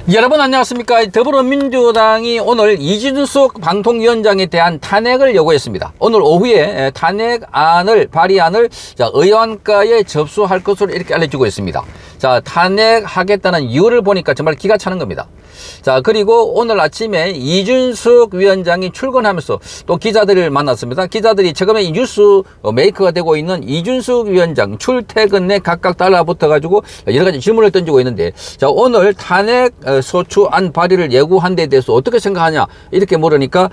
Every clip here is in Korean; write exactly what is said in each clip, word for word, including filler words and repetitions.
여러분 안녕하십니까. 더불어민주당이 오늘 이준석 방통위원장에 대한 탄핵을 요구했습니다. 오늘 오후에 탄핵안을 발의안을 자, 의원가에 접수할 것으로 이렇게 알려지고 있습니다. 자, 탄핵하겠다는 이유를 보니까 정말 기가 차는 겁니다. 자, 그리고 오늘 아침에 이준석 위원장이 출근하면서 또 기자들을 만났습니다. 기자들이 최근에 이 뉴스 메이커가 되고 있는 이준석 위원장 출퇴근에 각각 달라붙어 가지고 여러 가지 질문을 던지고 있는데, 자, 오늘 탄핵 소추안 발의를 예고한 데 대해서 어떻게 생각하냐 이렇게 물으니까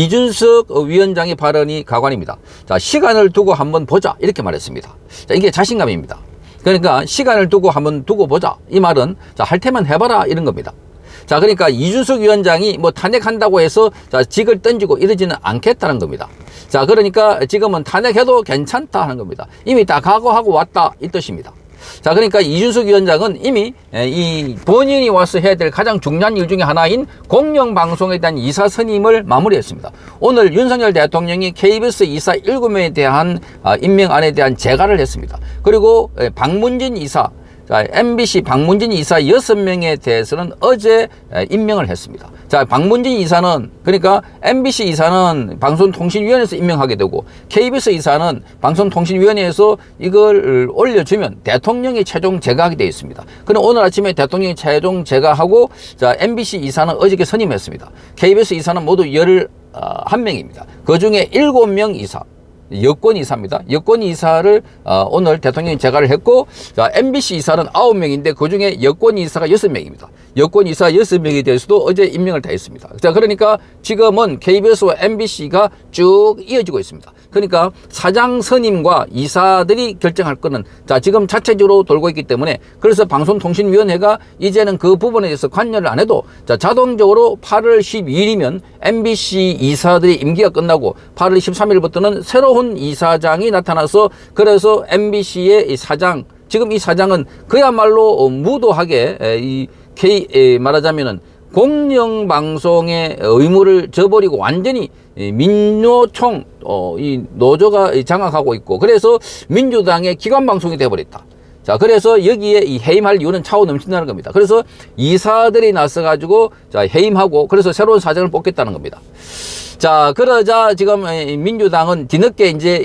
이준석 위원장의 발언이 가관입니다. 자, 시간을 두고 한번 보자 이렇게 말했습니다. 자, 이게 자신감입니다. 그러니까 시간을 두고 한번 두고 보자, 이 말은 자, 할 테면 해봐라 이런 겁니다. 자, 그러니까 이준석 위원장이 뭐 탄핵한다고 해서 자, 직을 던지고 이러지는 않겠다는 겁니다. 자, 그러니까 지금은 탄핵해도 괜찮다 하는 겁니다. 이미 다 각오하고 왔다 이 뜻입니다. 자, 그러니까 이준석 위원장은 이미 이 본인이 와서 해야 될 가장 중요한 일 중에 하나인 공영방송에 대한 이사 선임을 마무리했습니다. 오늘 윤석열 대통령이 케이비에스 이사 일곱 명에 대한 임명안에 대한 재가를 했습니다. 그리고 박문진 이사, 자, 엠비씨 박문진 이사 여섯 명에 대해서는 어제 임명을 했습니다. 자, 박문진 이사는, 그러니까 엠비씨 이사는 방송통신위원회에서 임명하게 되고 케이비에스 이사는 방송통신위원회에서 이걸 올려주면 대통령이 최종 제거하게 되어 있습니다. 그럼 오늘 아침에 대통령이 최종 제거하고, 자, 엠비씨 이사는 어저께 선임했습니다. 케이비에스 이사는 모두 열한 명입니다. 그 중에 일곱 명 이사, 여권 이사입니다. 여권 이사를 어, 오늘 대통령이 제거를 했고, 자, 엠비씨 이사는 아홉 명인데 그 중에 여권 이사가 여섯 명입니다. 여권 이사 여섯 명에 대해서도 어제 임명을 다 했습니다. 자, 그러니까 지금은 케이비에스와 엠비씨가 쭉 이어지고 있습니다. 그러니까 사장 선임과 이사들이 결정할 거는 자, 지금 자체적으로 돌고 있기 때문에, 그래서 방송통신위원회가 이제는 그 부분에 대해서 관여를 안 해도 자, 자동적으로 팔월 십이일이면 엠비씨 이사들의 임기가 끝나고 팔월 십삼일부터는 새로운 이사장이 나타나서, 그래서 엠비씨의 이 사장, 지금 이 사장은 그야말로 무도하게 이 K 말하자면은 공영방송의 의무를 저버리고 완전히 민노총 어, 이 노조가 장악하고 있고, 그래서 민주당의 기관방송이 되어버렸다. 자, 그래서 여기에 이 해임할 이유는 차후 넘친다는 겁니다. 그래서 이사들이 나서가지고 자, 해임하고, 그래서 새로운 사장을 뽑겠다는 겁니다. 자, 그러자 지금 민주당은 뒤늦게 이제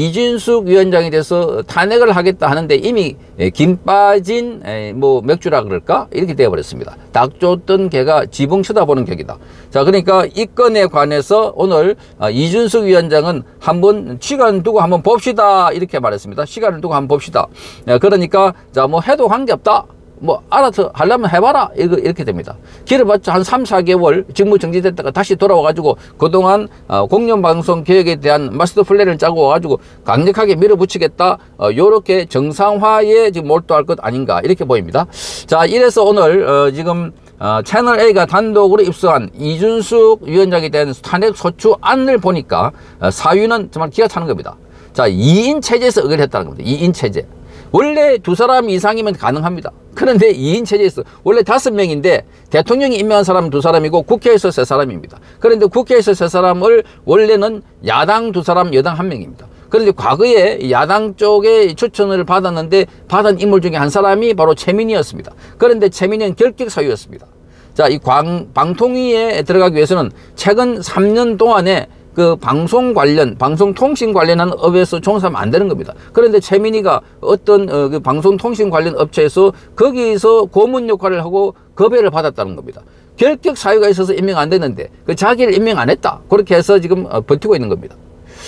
이준석 위원장에 대해서 탄핵을 하겠다 하는데 이미 김 빠진 뭐 맥주라 그럴까? 이렇게 되어버렸습니다. 닭 쫓던 개가 지붕 쳐다보는 격이다. 자, 그러니까 이 건에 관해서 오늘 이준석 위원장은 한번 시간 두고 한번 봅시다 이렇게 말했습니다. 시간을 두고 한번 봅시다. 그러니까 자, 뭐 해도 관계없다. 뭐 알아서 하려면 해봐라 이렇게 됩니다. 길어봤자 한 삼, 사 개월 직무 정지됐다가 다시 돌아와가지고 그동안 어, 공영방송 개혁에 대한 마스터 플랜을 짜고 와가지고 강력하게 밀어붙이겠다, 어, 요렇게 정상화에 지금 몰두할 것 아닌가 이렇게 보입니다. 자, 이래서 오늘 어, 지금 어, 채널A가 단독으로 입수한 이준석 위원장에 대한 탄핵 소추안을 보니까 어, 사유는 정말 기가 차는 겁니다. 자, 이 인 체제에서 의결했다는 겁니다. 이 인 체제. 원래 두 사람 이상이면 가능합니다. 그런데 이 인 체제에서 원래 다섯 명인데 대통령이 임명한 사람은 두 사람이고 국회에서 세 사람입니다. 그런데 국회에서 세 사람을 원래는 야당 두 사람, 여당 한 명입니다. 그런데 과거에 야당 쪽에 추천을 받았는데 받은 인물 중에 한 사람이 바로 최민희였습니다. 그런데 최민희는 결격 사유였습니다. 자, 이 광, 방통위에 들어가기 위해서는 최근 삼 년 동안에 그 방송 관련, 방송통신 관련한 업에서 종사하면 안 되는 겁니다. 그런데 최민희가 어떤 어, 그 방송통신 관련 업체에서 거기서 고문 역할을 하고 급여를 받았다는 겁니다. 결격 사유가 있어서 임명 안 됐는데 그 자기를 임명 안 했다. 그렇게 해서 지금 어, 버티고 있는 겁니다.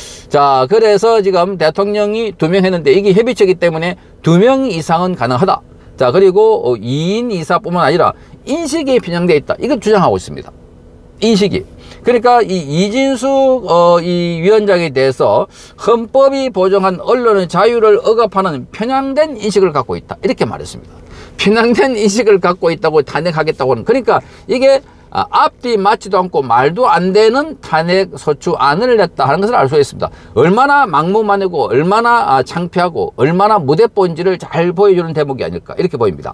자, 그래서 지금 대통령이 두 명 했는데 이게 협의체이기 때문에 두 명 이상은 가능하다. 자, 그리고 어, 이 인 이사뿐만 아니라 인식이 편향되어 있다. 이걸 주장하고 있습니다. 인식이. 그러니까 이 이준석 어, 이 위원장에 대해서 헌법이 보장한 언론의 자유를 억압하는 편향된 인식을 갖고 있다. 이렇게 말했습니다. 편향된 인식을 갖고 있다고 탄핵하겠다고 하는, 그러니까 이게 아, 앞뒤 맞지도 않고 말도 안 되는 탄핵 소추안을 냈다 하는 것을 알 수 있습니다. 얼마나 막무가내고 얼마나 아, 창피하고 얼마나 무대본질을 잘 보여주는 대목이 아닐까 이렇게 보입니다.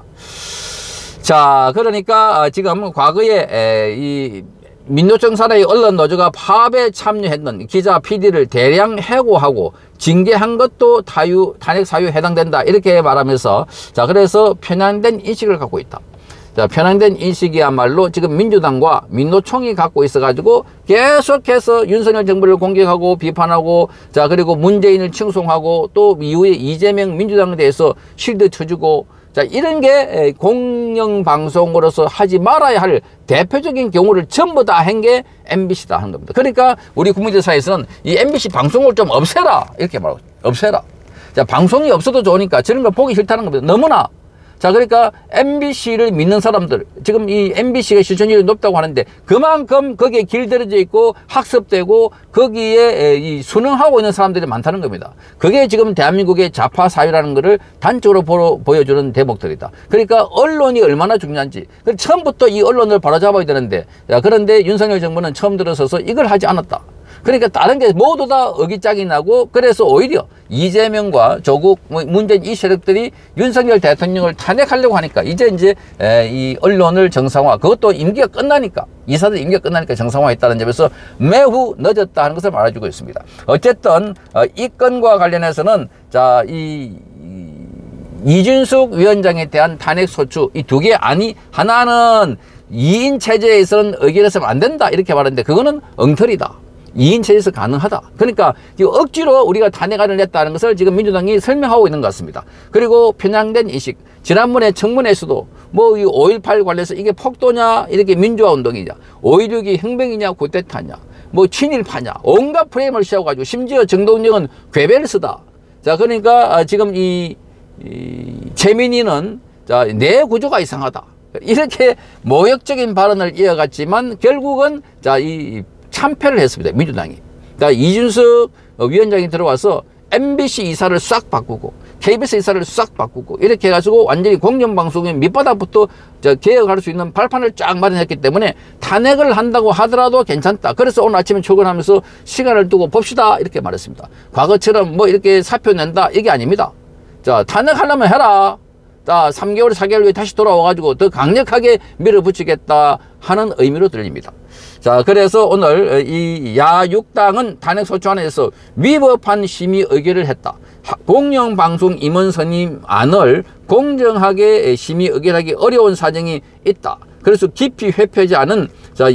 자, 그러니까 지금 과거에 에, 이 민노총 산하의 언론 노조가 파업에 참여했던 기자, 피디를 대량 해고하고 징계한 것도 타유, 탄핵 사유에 해당된다 이렇게 말하면서, 자, 그래서 편향된 인식을 갖고 있다. 자, 편향된 인식이야말로 지금 민주당과 민노총이 갖고 있어가지고 계속해서 윤석열 정부를 공격하고 비판하고, 자, 그리고 문재인을 칭송하고 또 이후에 이재명 민주당에 대해서 실드 쳐주고, 자, 이런 게 공영방송으로서 하지 말아야 할 대표적인 경우를 전부 다 한 게 엠비씨다 하는 겁니다. 그러니까 우리 국민들 사이에서는 이 엠비씨 방송을 좀 없애라, 이렇게 말하고, 없애라. 자, 방송이 없어도 좋으니까 저런 거 보기 싫다는 겁니다. 너무나. 자, 그러니까 엠비씨를 믿는 사람들, 지금 이 엠비씨가 시청률이 높다고 하는데 그만큼 거기에 길들여져 있고 학습되고 거기에 이 순응하고 있는 사람들이 많다는 겁니다. 그게 지금 대한민국의 좌파 사회라는 것을 단적으로 보러, 보여주는 대목들이다. 그러니까 언론이 얼마나 중요한지, 처음부터 이 언론을 바로잡아야 되는데, 자, 그런데 윤석열 정부는 처음 들어서서 이걸 하지 않았다. 그러니까 다른 게 모두 다 어깃장이 나고, 그래서 오히려 이재명과 조국, 문재인 이 세력들이 윤석열 대통령을 탄핵하려고 하니까 이제 이제 이 언론을 정상화, 그것도 임기가 끝나니까, 이사들 임기가 끝나니까 정상화했다는 점에서 매우 늦었다 하는 것을 말해주고 있습니다. 어쨌든 이 건과 관련해서는 자, 이 이준석 위원장에 대한 탄핵 소추, 이 두 개 아니, 하나는 이인 체제에서는 의결해서는 안 된다 이렇게 말하는데 그거는 엉터리다. 이인 체제에서 가능하다. 그러니까 억지로 우리가 탄핵안을 냈다는 것을 지금 민주당이 설명하고 있는 것 같습니다. 그리고 편향된 인식. 지난번에 청문회에서도 뭐 이 오일팔 관련해서 이게 폭도냐, 이렇게 민주화 운동이냐, 오일육이 혁명이냐, 쿠데타냐, 뭐 친일파냐, 온갖 프레임을 씌워가지고 심지어 정동영은 괴벨스다. 자, 그러니까 지금 이, 이 최민희는 자, 내 구조가 이상하다. 이렇게 모욕적인 발언을 이어갔지만 결국은 자, 이 참패를 했습니다. 민주당이. 그러니까 이준석 위원장이 들어와서 엠비씨 이사를 싹 바꾸고 케이비에스 이사를 싹 바꾸고 이렇게 해가지고 완전히 공영방송의 밑바닥부터 개혁할 수 있는 발판을 쫙 마련했기 때문에 탄핵을 한다고 하더라도 괜찮다. 그래서 오늘 아침에 출근하면서 시간을 두고 봅시다 이렇게 말했습니다. 과거처럼 뭐 이렇게 사표 낸다 이게 아닙니다. 자, 탄핵하려면 해라. 자, 삼 개월, 사 개월 후에 다시 돌아와가지고 더 강력하게 밀어붙이겠다 하는 의미로 들립니다. 자, 그래서 오늘 이 야육당은 탄핵소추안에 대해서 위법한 심의 의결을 했다. 공영방송 임원 선임 안을 공정하게 심의 의결하기 어려운 사정이 있다. 그래서 깊이 회피하지 않은 자,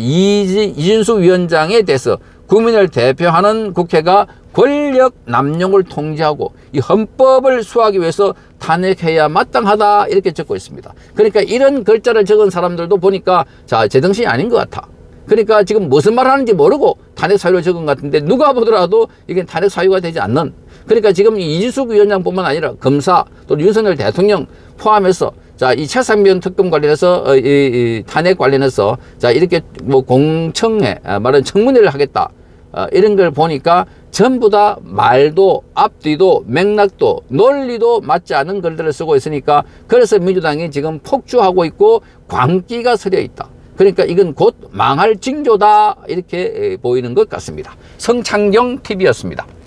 이준석 위원장에 대해서 국민을 대표하는 국회가 권력 남용을 통제하고 이 헌법을 수호하기 위해서 탄핵해야 마땅하다 이렇게 적고 있습니다. 그러니까 이런 글자를 적은 사람들도 보니까 자, 제정신이 아닌 것 같아. 그러니까 지금 무슨 말 하는지 모르고 탄핵 사유를 적은 것 같은데 누가 보더라도 이게 탄핵 사유가 되지 않는, 그러니까 지금 이준석 위원장뿐만 아니라 검사 또 윤석열 대통령 포함해서 자, 이 최상병 특검 관련해서 어, 이, 이 탄핵 관련해서 자, 이렇게 뭐 공청회 아, 말은 청문회를 하겠다 어, 이런 걸 보니까 전부 다 말도 앞뒤도 맥락도 논리도 맞지 않은 글들을 쓰고 있으니까 그래서 민주당이 지금 폭주하고 있고 광기가 서려 있다. 그러니까 이건 곧 망할 징조다 이렇게 보이는 것 같습니다. 성창경 티비였습니다.